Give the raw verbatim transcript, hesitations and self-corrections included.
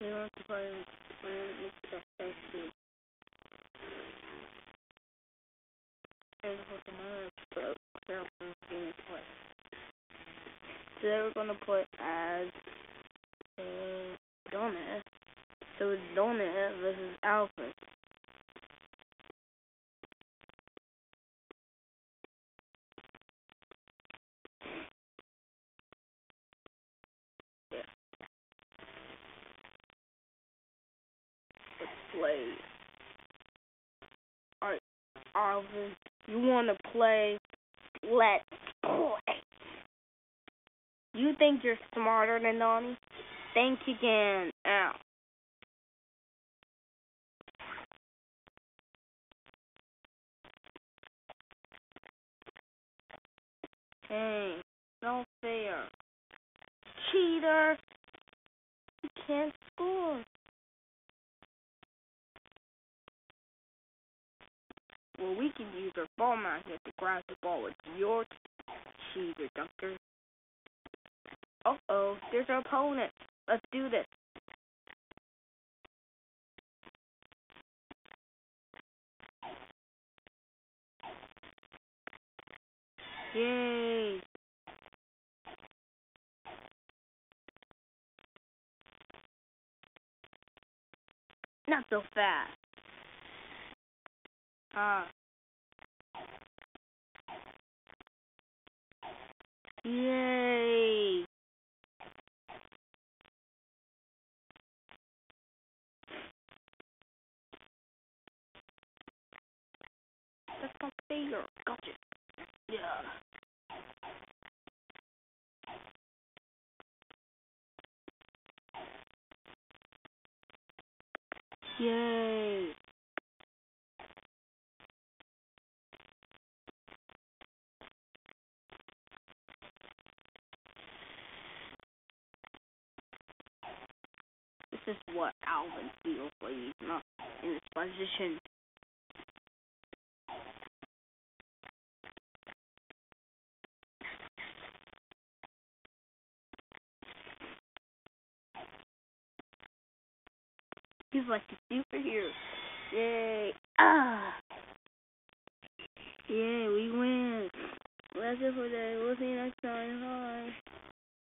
They want to play with the safety. Here's what the mother put play. Today we're gonna play as a donut. So it's donut versus Alfred. Yeah. Let's play. Alright, Alvin, you wanna play? Let's play. You think you're smarter than Donnie? Think again. Ow. Hey, no fair. Cheater! You can't score. Well, we can use our ball magnet to grab the ball with your cheater, Dunker. Uh-oh, there's our opponent. Let's do this. Yay! Not so fast. Ah. Yay! That's not fair. Gotcha. Yeah. Yay! This is what Alvin feels like he's not in this position. He's like a superhero. Yay! Ah! Yay, we win. That's it for today. We'll see you next time. Bye.